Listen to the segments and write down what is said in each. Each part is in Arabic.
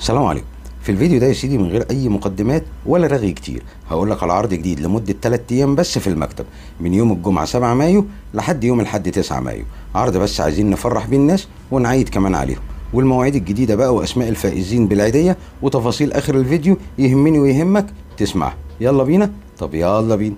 السلام عليكم. في الفيديو ده يا سيدي من غير اي مقدمات ولا رغي كتير هقول لك على عرض جديد لمده 3 ايام بس في المكتب، من يوم الجمعه 7 مايو لحد يوم الاحد 9 مايو. عرض بس عايزين نفرح بيه الناس ونعيد كمان عليهم، والمواعيد الجديده بقى واسماء الفائزين بالعيديه وتفاصيل اخر الفيديو يهمني ويهمك تسمع. يلا بينا. طب يلا بينا.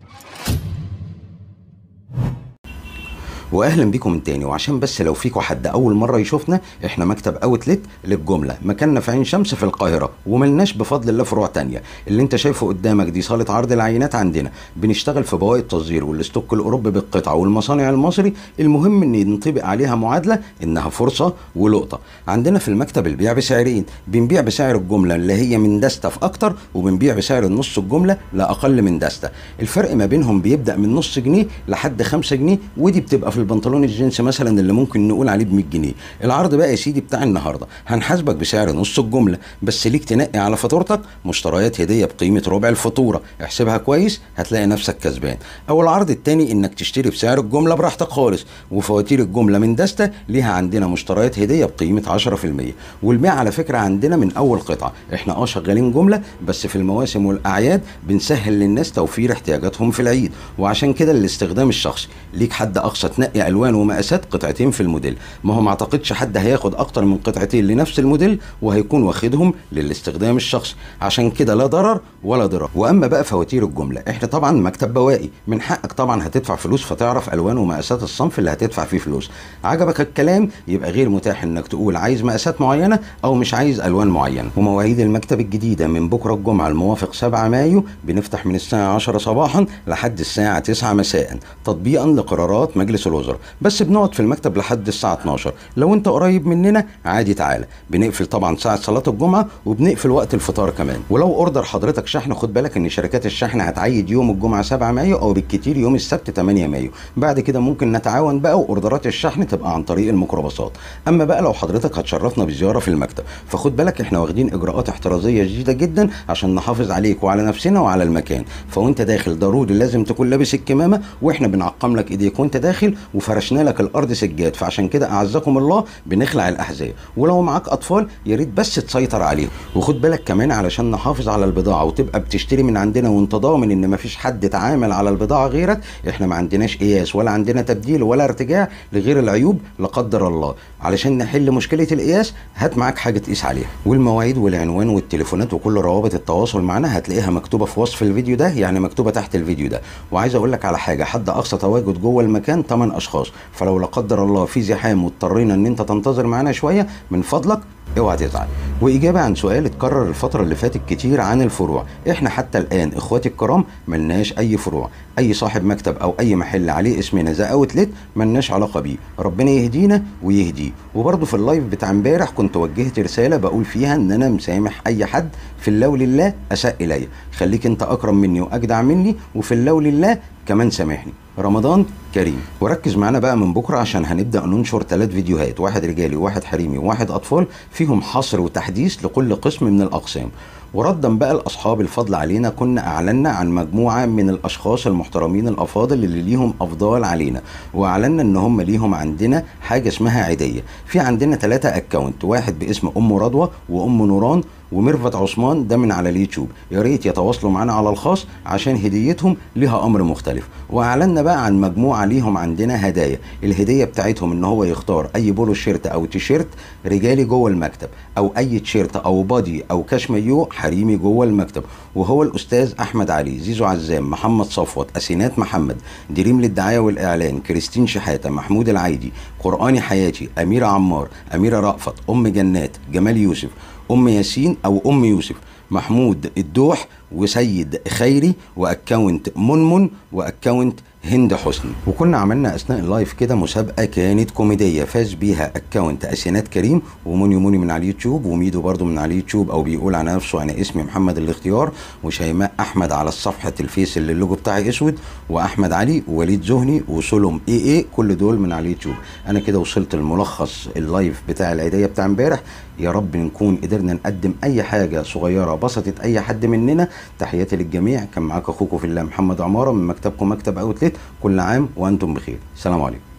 واهلا بيكم من تاني. وعشان بس لو فيكم حد اول مره يشوفنا، احنا مكتب اوتلت للجمله، مكاننا في عين شمس في القاهره، وملناش بفضل الله فروع تانية. اللي انت شايفه قدامك دي صاله عرض العينات عندنا، بنشتغل في بواقي التصدير والاستوك الاوروبي بالقطعه والمصانع المصري. المهم ان ينطبق عليها معادله انها فرصه ولقطه. عندنا في المكتب البيع بسعرين، بنبيع بسعر الجمله اللي هي من دسته في اكتر، وبنبيع بسعر النص الجمله لا اقل من دسته. الفرق ما بينهم بيبدا من نص جنيه لحد 5 جنيه، ودي بتبقى في البنطلون الجينز مثلا اللي ممكن نقول عليه ب 100 جنيه. العرض بقى يا سيدي بتاع النهارده هنحاسبك بسعر نص الجمله، بس ليك تنقي على فاتورتك مشتريات هديه بقيمه ربع الفاتوره. احسبها كويس هتلاقي نفسك كسبان. او العرض الثاني انك تشتري بسعر الجمله براحتك خالص، وفواتير الجمله من دسته ليها عندنا مشتريات هديه بقيمه 10%. والبيع على فكره عندنا من اول قطعه. احنا شغالين جمله، بس في المواسم والاعياد بنسهل للناس توفير احتياجاتهم في العيد، وعشان كده الاستخدام الشخصي ليك حد اقصى تنقي الوان ومقاسات قطعتين في الموديل. ما اعتقدش حد هياخد اكتر من قطعتين لنفس الموديل وهيكون واخدهم للاستخدام الشخصي، عشان كده لا ضرر ولا ضرر. واما بقى فواتير الجمله، احنا طبعا مكتب بواقي، من حقك طبعا هتدفع فلوس فتعرف الوان ومقاسات الصنف اللي هتدفع فيه فلوس. عجبك الكلام يبقى غير متاح انك تقول عايز مقاسات معينه او مش عايز الوان معينه. ومواعيد المكتب الجديده من بكره الجمعه الموافق 7 مايو بنفتح من الساعه 10 صباحا لحد الساعه 9 مساء، تطبيقا لقرارات مجلس الوزراء. بس بنقعد في المكتب لحد الساعه 12. لو انت قريب مننا عادي تعالى. بنقفل طبعا ساعه صلاه الجمعه، وبنقفل وقت الفطار كمان. ولو اوردر حضرتك شحن، خد بالك ان شركات الشحن هتعيد يوم الجمعه 7 مايو او بالكتير يوم السبت 8 مايو. بعد كده ممكن نتعاون بقى واوردرات الشحن تبقى عن طريق الميكروباصات. اما بقى لو حضرتك هتشرفنا بزياره في المكتب، فخد بالك احنا واخدين اجراءات احترازيه جديده جدا عشان نحافظ عليك وعلى نفسنا وعلى المكان. فوانت داخل ضروري لازم تكون لابس الكمامه، واحنا بنعقم لك ايديك وانت داخل، وفرشنا لك الارض سجاد. فعشان كده اعزكم الله بنخلع الاحذيه. ولو معاك اطفال يا ريت بس تسيطر عليهم. وخد بالك كمان علشان نحافظ على البضاعه وتبقى بتشتري من عندنا وانت ضامن ان مفيش حد اتعامل على البضاعه غيرك، احنا ما عندناش قياس ولا عندنا تبديل ولا ارتجاع لغير العيوب لا قدر الله. علشان نحل مشكله القياس هات معاك حاجه تقيس عليها. والمواعيد والعنوان والتليفونات وكل روابط التواصل معنا هتلاقيها مكتوبه في وصف الفيديو ده، يعني مكتوبه تحت الفيديو ده. وعايز اقول لك على حاجه، حد اقصى تواجد جوه المكان 8 اشخاص، فلو لا قدر الله في زحام واضطرينا ان انت تنتظر معانا شويه من فضلك اوعى تزعل. واجابه عن سؤال اتكرر الفتره اللي فاتت كتير عن الفروع، احنا حتى الان اخواتي الكرام ملناش اي فروع. اي صاحب مكتب او اي محل عليه اسمنا ذا اوتلت ملناش علاقه بيه، ربنا يهدينا ويهديه. وبرضه في اللايف بتاع امبارح كنت وجهت رساله بقول فيها ان انا مسامح اي حد في الله ولله اساء الي. خليك انت اكرم مني واجدع مني، وفي الله ولله كمان سامحني. رمضان كريم. وركز معانا بقى من بكره عشان هنبدا ننشر 3 فيديوهات، واحد رجالي وواحد حريمي وواحد اطفال، فيهم حصر وتحديث لكل قسم من الاقسام. وردا بقى لاصحاب الفضل علينا، كنا اعلنا عن مجموعه من الاشخاص المحترمين الافاضل اللي ليهم افضال علينا، واعلنا ان هم ليهم عندنا حاجه اسمها عيديه. في عندنا 3 اكونت، واحد باسم ام رضوى وام نوران وميرفت عثمان، ده من على اليوتيوب. يا ريت يتواصلوا معانا على الخاص عشان هديتهم ليها امر مختلف. واعلنا بقى عن مجموعه ليهم عندنا هدايا. الهديه بتاعتهم ان هو يختار اي بولو شيرت او تيشيرت رجالي جوه المكتب، او اي تيشيرت او بادي او كاشمايو حريمي جوه المكتب. وهو الاستاذ احمد علي، زيزو عزام، محمد صفوت، اسينات محمد، دريم للدعايه والاعلان، كريستين شحاته، محمود العيدي، قراني حياتي، اميره عمار، اميره رأفت، ام جنات، جمال يوسف، ام ياسين او ام يوسف، محمود الدوح، وسيد خيري، واكونت منمن، واكونت هند حسني. وكنا عملنا اثناء اللايف كده مسابقه كانت كوميديه فاز بيها اكونت اسينات كريم وموني من على اليوتيوب، وميدو برضو من على اليوتيوب او بيقول على نفسه انا اسمي محمد الاختيار، وشيماء احمد على صفحه الفيس اللي اللوجو بتاعي اسود، واحمد علي ووليد زهني وسلم اي كل دول من على اليوتيوب. انا كده وصلت الملخص اللايف بتاع العيديه بتاع امبارح. يا رب نكون قدرنا نقدم اي حاجه صغيره بسطت اي حد مننا. تحياتي للجميع، كان معاك اخوكم في الله محمد عماره من مكتبكم مكتب اوتلت. كل عام وانتم بخير. السلام عليكم.